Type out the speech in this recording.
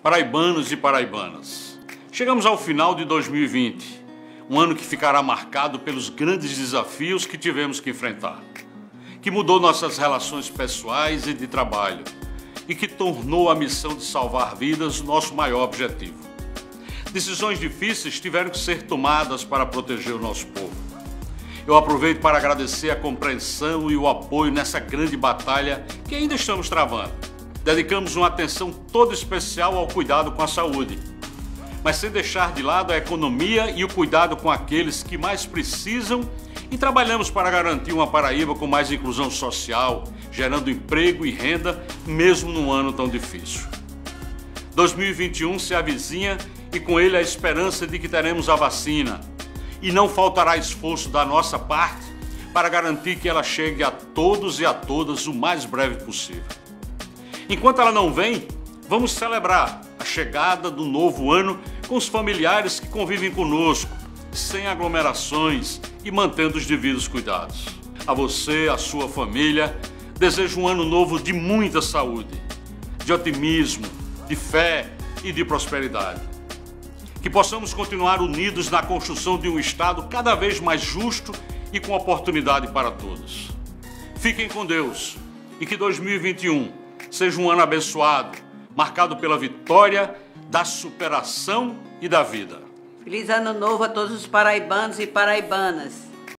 Paraibanos e paraibanas, chegamos ao final de 2020, um ano que ficará marcado pelos grandes desafios que tivemos que enfrentar, que mudou nossas relações pessoais e de trabalho e que tornou a missão de salvar vidas nosso maior objetivo. Decisões difíceis tiveram que ser tomadas para proteger o nosso povo. Eu aproveito para agradecer a compreensão e o apoio nessa grande batalha que ainda estamos travando. Dedicamos uma atenção toda especial ao cuidado com a saúde, mas sem deixar de lado a economia e o cuidado com aqueles que mais precisam, e trabalhamos para garantir uma Paraíba com mais inclusão social, gerando emprego e renda, mesmo num ano tão difícil. 2021 se avizinha e com ele a esperança de que teremos a vacina, e não faltará esforço da nossa parte para garantir que ela chegue a todos e a todas o mais breve possível. Enquanto ela não vem, vamos celebrar a chegada do novo ano com os familiares que convivem conosco, sem aglomerações e mantendo os devidos cuidados. A você, a sua família, desejo um ano novo de muita saúde, de otimismo, de fé e de prosperidade. Que possamos continuar unidos na construção de um Estado cada vez mais justo e com oportunidade para todos. Fiquem com Deus e que 2021 seja um ano abençoado, marcado pela vitória, da superação e da vida. Feliz ano novo a todos os paraibanos e paraibanas.